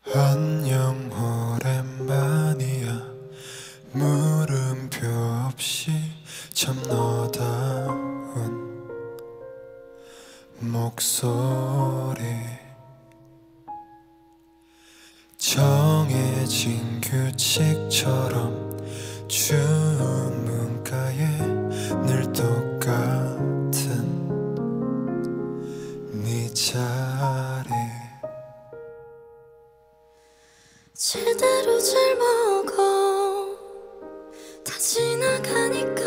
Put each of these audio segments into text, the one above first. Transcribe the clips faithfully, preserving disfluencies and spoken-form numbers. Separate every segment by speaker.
Speaker 1: 안녕 오랜만이야. 물음표 없이 참 너다운 목소리. 정해진 규칙처럼 주문가에 늘 똑같은 네 자리.
Speaker 2: 제대로 잘 먹어 다 지나가니까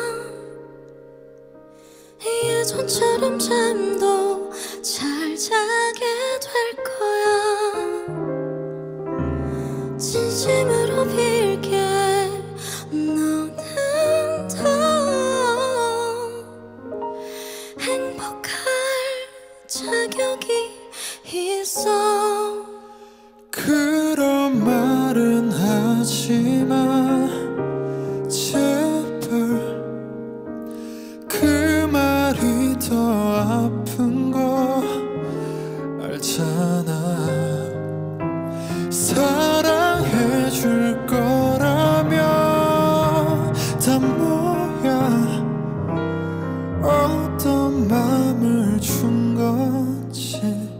Speaker 2: 예전처럼 잠도 잘 자게 될 거야. 진심으로 빌게 너는 더 행복할 자격이 있어.
Speaker 1: 그런 말은 하지마 제발. 그 말이 더 아픈 거 알잖아. 사랑해줄 거라면 다 뭐야. 어떤 맘을 준 건지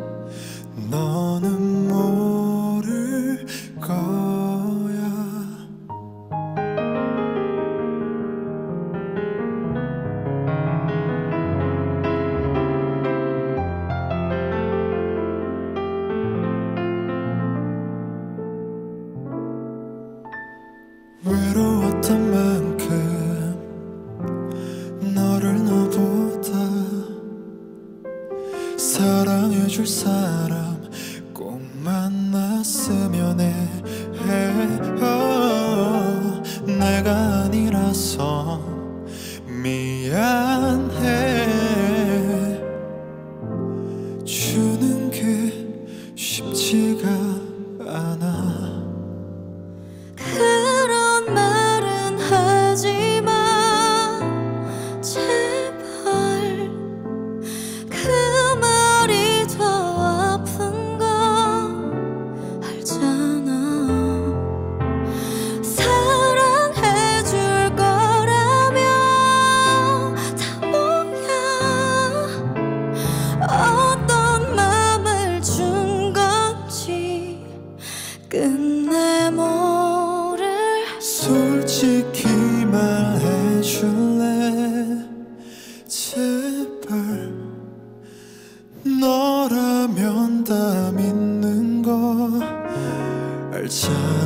Speaker 1: 너는 모를 거야. 외로웠던 만큼 너를 너보다 사랑해줄 사람 꼭 만났으면 해. 어, 내가 아니라서 미안해. 주는 게 쉽지가 않아.
Speaker 2: 그런 말은 하지마 제발. 그 말이 더 아픈 거 알잖아. 사랑해줄 거라면 다 뭐야. 어떤 맘을 준 건지 끝내 모를.
Speaker 1: 솔직히 말해줄래 제발. 너라면 다 믿는 거 알잖아.